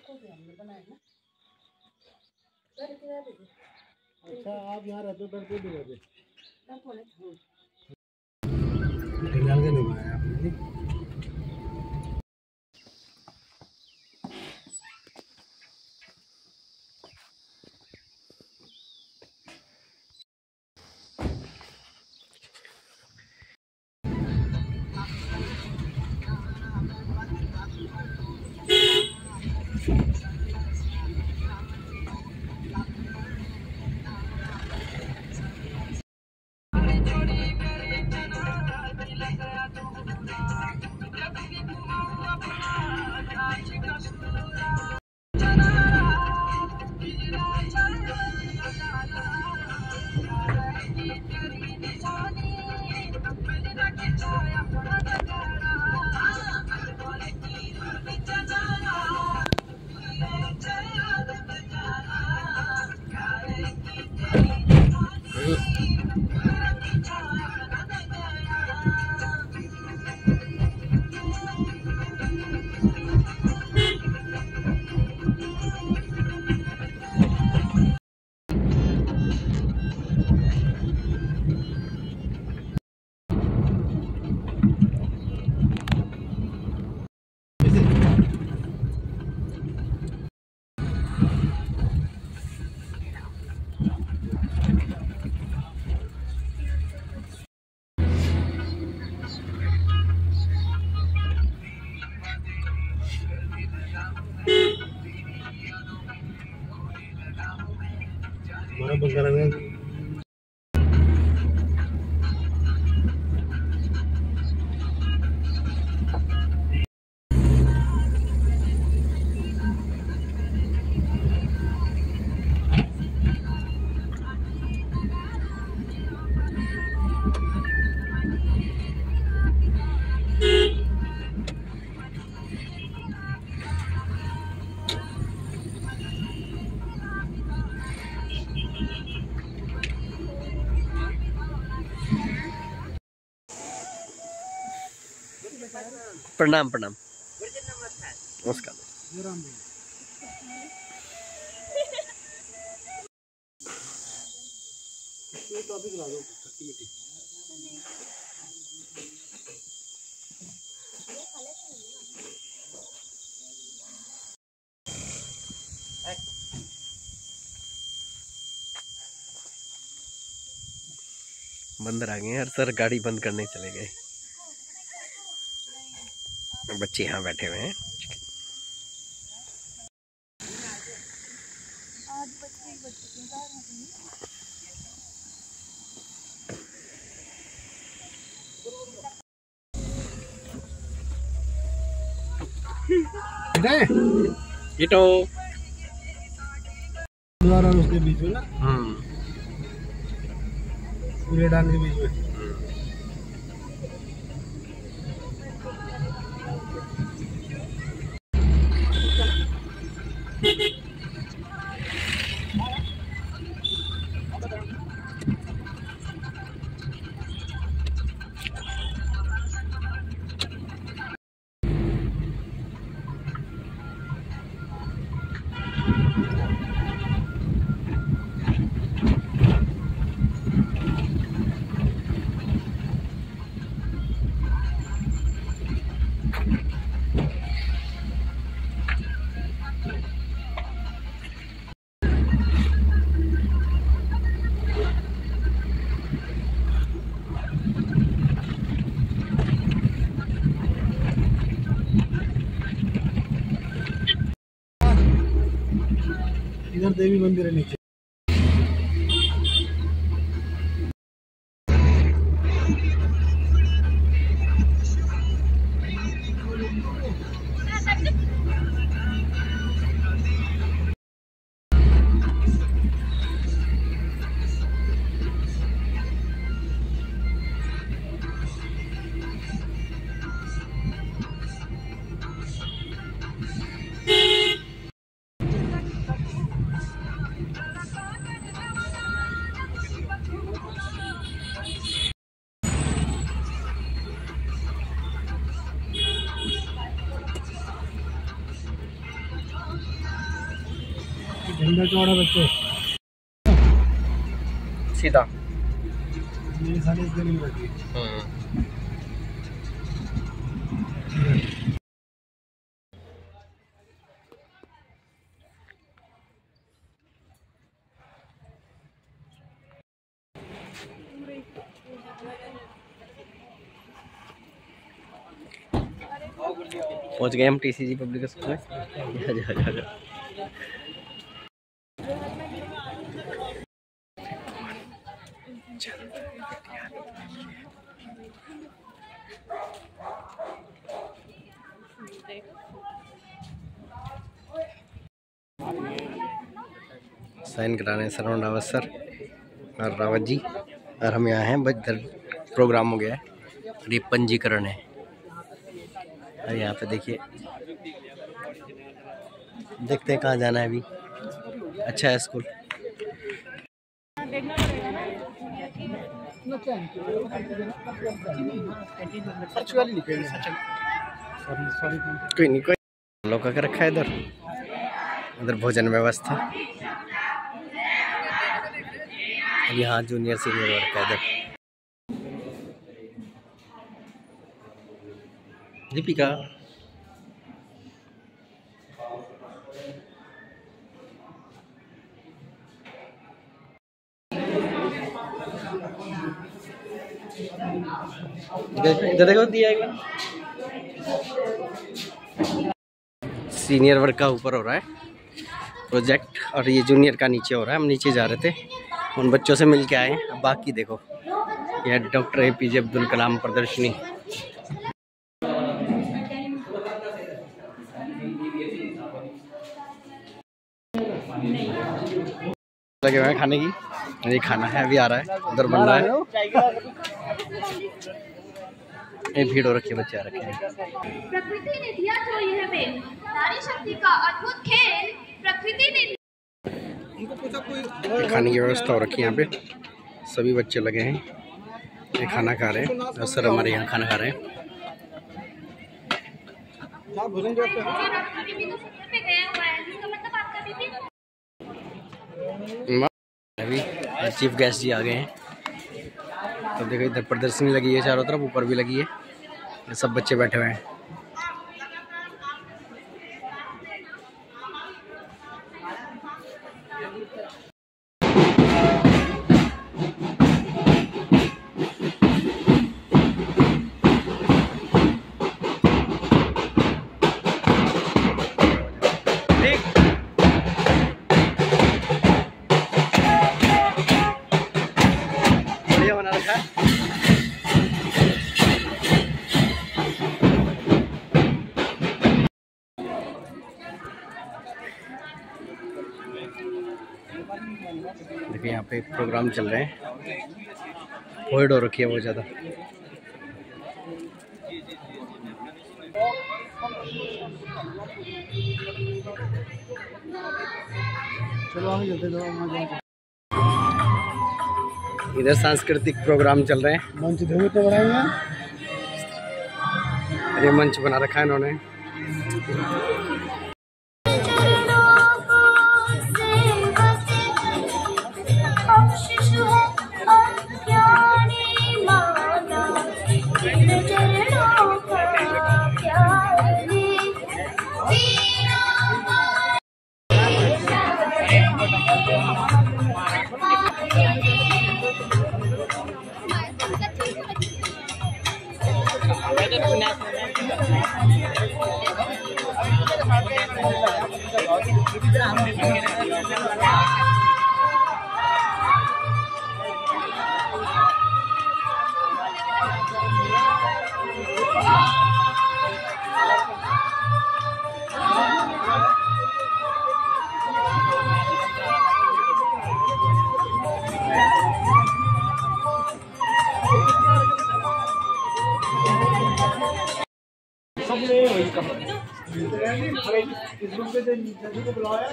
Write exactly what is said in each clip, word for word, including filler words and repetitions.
अच्छा आप यहाँ रहते हो डरते भी रहते नहीं बनाया आपने। बंद करेंगे। प्रणाम प्रणाम नमस्कार। टॉपिक ला दो खट्टी मीठी। बंदर आ गए हैं और सर गाड़ी बंद करने चले गए। बच्चे यहाँ बैठे हुए हैं। इटो द्वारा उसके बीच में ना हम्म पूरे डाल के बीच में इधर देवी मंदिर है नीचे। लंबे चौड़े बच्चे सीधा मेरे साढ़े इतने नहीं बची। पहुंच गए हम टीसीजी पब्लिक स्कूल में। जा जा जा जा। साइन कराने सरवण रावत सर और रावत जी, और हम यहाँ हैं। बस प्रोग्राम हो गया है, ये पंजीकरण है। और यहाँ पे देखिए, देखते हैं कहाँ जाना है अभी। अच्छा है स्कूल। कोई नहीं, कोई लोग का रखा है इधर। इधर भोजन व्यवस्था। यहाँ जूनियर सीनियर वर्ग का इधर। दीपिका इधर देखो, दिया एक बार। सीनियर वर्ग का ऊपर हो रहा है प्रोजेक्ट, और ये जूनियर का नीचे हो रहा है। हम नीचे जा रहे थे, उन बच्चों से मिल के आए। अब बाकी देखो, यह doctor A P J Abdul Kalam प्रदर्शनी। लगे हुए हैं खाने की, ये खाना है, अभी आ रहा है, उधर बन रहा है। ये भीड़ हो रखी है, बच्चे आ रखे हैं। प्रकृति ने दिया जो यह हमें, नारी शक्ति का अद्भुत खेल प्रकृति ने। खाने की व्यवस्था हो रखी है यहाँ पे, सभी बच्चे लगे हैं, ये खाना खा रहे हैं। और सर हमारे यहाँ खाना खा रहे हैं। अभी चीफ गेस्ट जी आ गए हैं। तो देखो, इधर प्रदर्शनी लगी है चारों तरफ, ऊपर भी लगी है। ये सब बच्चे बैठे हुए हैं। बढ़िया बना रखा है। देखिए यहाँ पे प्रोग्राम चल रहे हैं, भीड़ हो रखी है बहुत ज़्यादा। चलो आगे चलते हैं। इधर सांस्कृतिक प्रोग्राम चल रहे हैं। मंच धोए तो बनाएंगे। अरे मंच बना रखा है इन्होंने। इस रूम पे जल्दी को बुलाया।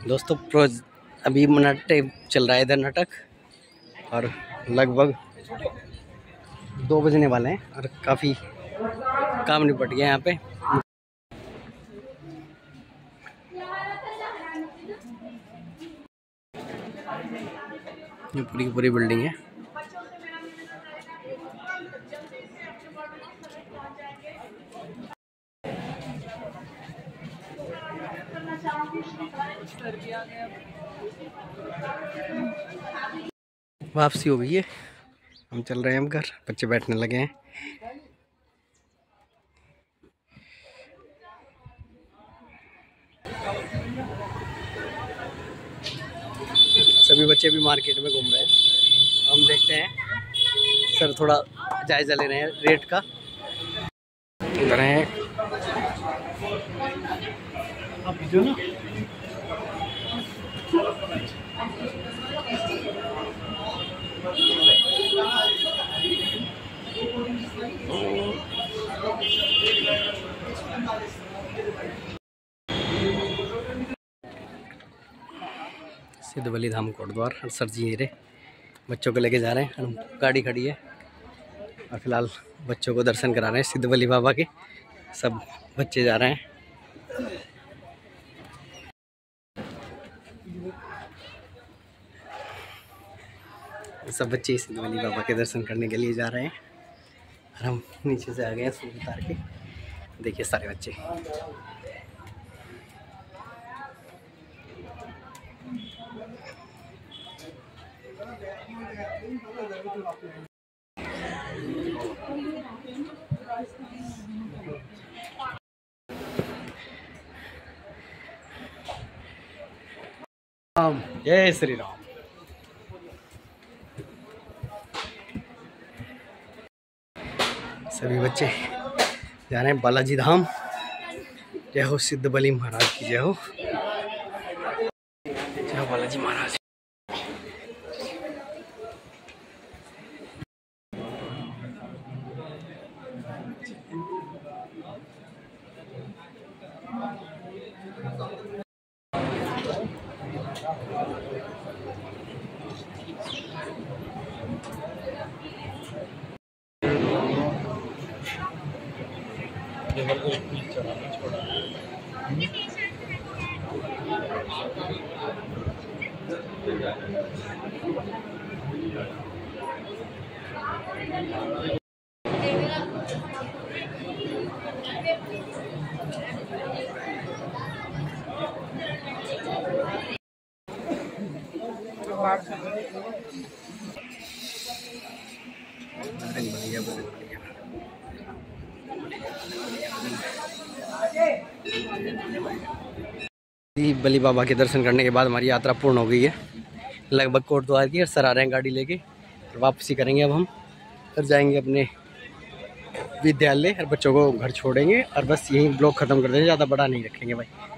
दोस्तों प्रोज अभी नाटक चल रहा है इधर नाटक, और लगभग दो बजने वाले हैं और काफ़ी काम निपट गया यहाँ पे। ये पूरी पूरी बिल्डिंग है। वापसी हो गई है, हम चल रहे हैं अब घर, बच्चे बैठने लगे हैं। सभी बच्चे भी मार्केट में घूम रहे हैं, हम देखते हैं। सर थोड़ा जायजा ले रहे हैं रेट का। इधर हैं आप जो ना सिद्ध बलि धाम कोटद्वार। सर जी रे बच्चों को लेके जा रहे हैं, गाड़ी खड़ी है और फिलहाल बच्चों को दर्शन करा रहे हैं सिद्ध बलि बाबा के। सब बच्चे जा रहे हैं। सब बच्चे सिद्ध बलि बाबा के दर्शन करने के लिए जा रहे हैं और हम नीचे से आ गए हैं सूर्य उतार के। देखिए सारे बच्चे। राम जय श्री राम। सभी बच्चे जा रहे हैं बालाजी धाम। जय हो सिद्ध बलि महाराज की जय हो। जय हो बालाजी महाराज। बढ़िया बढ़िया। बलि बाबा के दर्शन करने के बाद हमारी यात्रा पूर्ण हो गई है लगभग कोटद्वार की। और सर आ रहे हैं गाड़ी लेके, वापसी करेंगे अब हम। फिर जाएंगे अपने विद्यालय और बच्चों को घर छोड़ेंगे और बस यहीं ब्लॉग ख़त्म कर देंगे, ज़्यादा बड़ा नहीं रखेंगे भाई।